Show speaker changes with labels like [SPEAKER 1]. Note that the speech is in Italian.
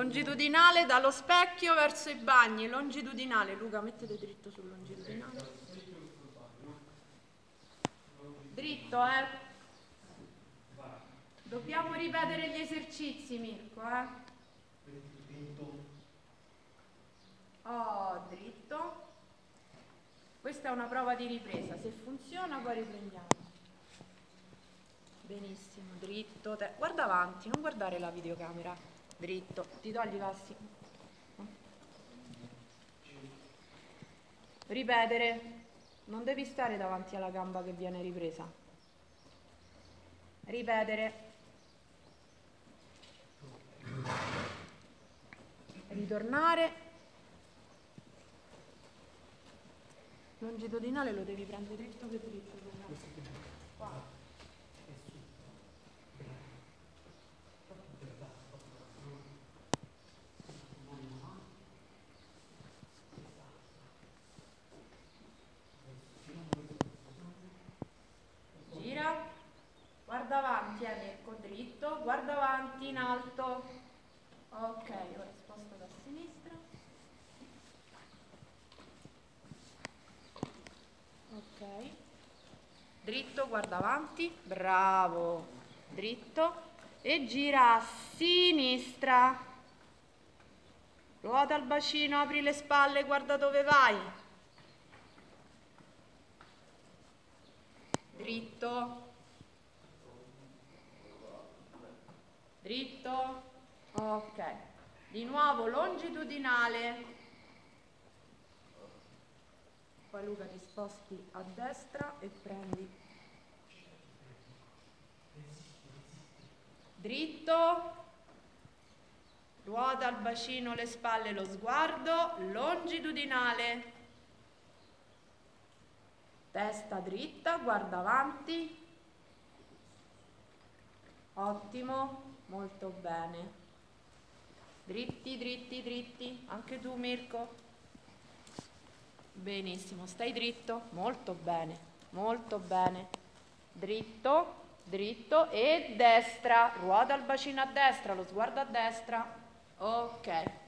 [SPEAKER 1] Longitudinale dallo specchio verso i bagni, longitudinale. Luca, mettete dritto sul longitudinale. Dritto, Dobbiamo ripetere gli esercizi, Mirko, Oh, dritto. Questa è una prova di ripresa. Se funziona poi riprendiamo. Benissimo, dritto. Guarda avanti, non guardare la videocamera. Dritto. Ti togli i passi. Ripetere. Non devi stare davanti alla gamba che viene ripresa. Ripetere. Ritornare. Longitudinale lo devi prendere dritto che dritto. Qua. Gira. Guarda avanti, Mirko, dritto. Guarda avanti, in alto. Ok, ora sposto da sinistra. Ok. Dritto, guarda avanti. Bravo. Dritto. E gira a sinistra. Ruota il bacino, apri le spalle, guarda dove vai. Dritto. Dritto. Ok. Di nuovo longitudinale. Poi Luca ti sposti a destra e prendi. Dritto. Ruota il bacino, le spalle, lo sguardo. Longitudinale. Testa dritta, guarda avanti. Ottimo, molto bene. Dritti, dritti, dritti. Anche tu, Mirko. Benissimo, stai dritto. Molto bene, molto bene. Dritto, dritto e destra. Ruota il bacino a destra, lo sguardo a destra. Ok.